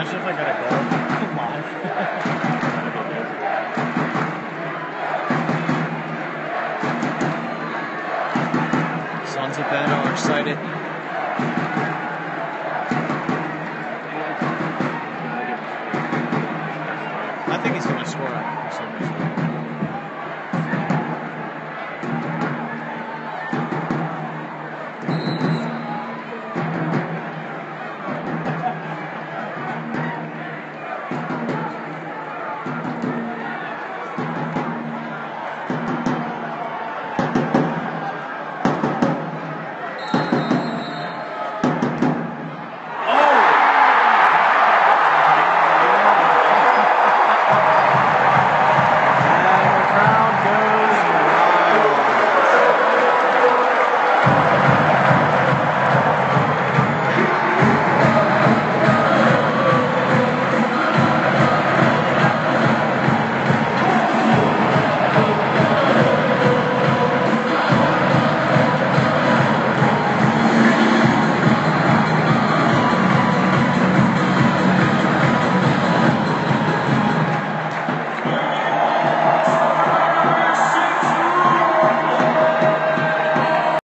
Imagine if I got a goal live. Sons of Ben are excited. I think he's going to score.